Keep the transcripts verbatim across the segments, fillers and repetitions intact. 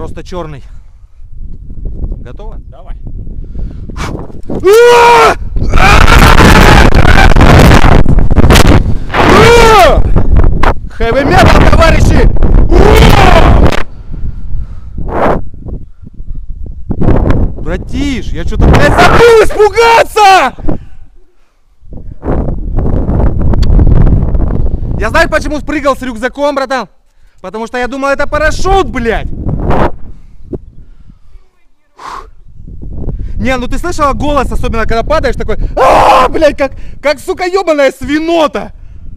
Просто черный. Готово? Давай. Хэви метал, товарищи! Братиш, я что-то, блядь, забыл испугаться! Я знаю, почему спрыгал с рюкзаком, братан. Потому что я думал, это парашют, блядь. Не, ну ты слышала голос, особенно когда падаешь, такой, а, блядь, как, как, сука, ебаная свинота.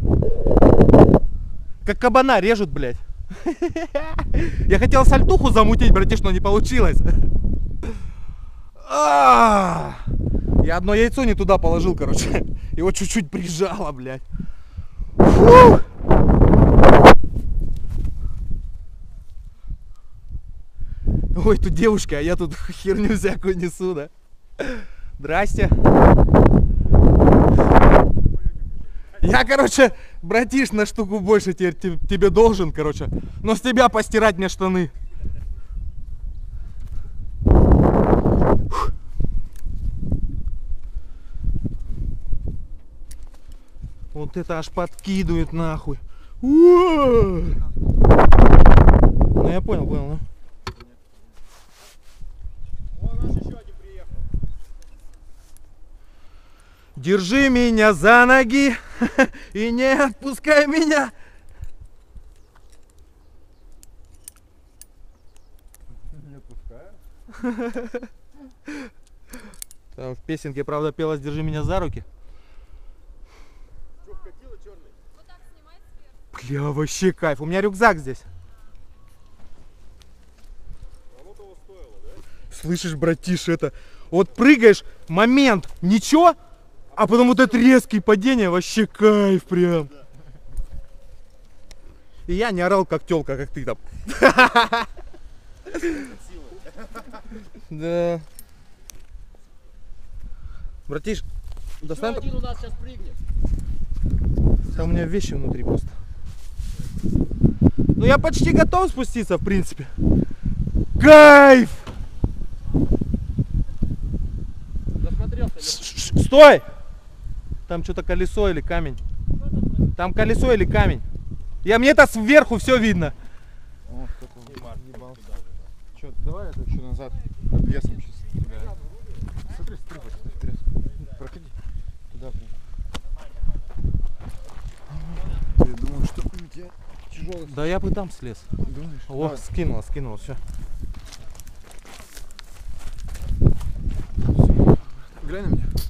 Как кабана режут, блядь. Я хотел сальтуху замутить, братиш, но не получилось. Я одно яйцо не туда положил, короче. Его чуть-чуть прижало, блядь. Фу! Ой, тут девушка, а я тут херню всякую несу, да? Здрасте. Я, короче, братиш, на штуку больше теперь тебе должен, короче. Но с тебя постирать мне штаны. Вот это аж подкидывает нахуй. Ну я понял, понял, ну. О, наш еще один приехал. Держи меня за ноги и не отпускай меня. Не отпускаю. Там в песенке, правда, пелось «Держи меня за руки». Что, вкатило, черный? Вот так снимай сверху. Бля, вообще кайф. У меня рюкзак здесь. Оно того стоило, да? Слышишь, братиш, это... Вот прыгаешь, момент, ничего, а потом вот это резкое падение, вообще кайф прям. И я не орал как тёлка, как ты там. Да. Братиш, достань... Один у нас сейчас прыгнет. Там у меня вещи внутри просто. Ну я почти готов спуститься, в принципе. Кайф! Засмотрелся. Стой! Там что-то колесо или камень. Там колесо или камень. Я, мне это сверху все видно. О, кто-то ебался. Че, давай это еще назад. Под весом сейчас тебя. Смотри, стрипай вперед. Проходи. Туда, блин. Я думал, что у тебя тяжелый. Да я бы там слез. Думаешь? О, Давай. скинула, скинула, все. Глянь на меня.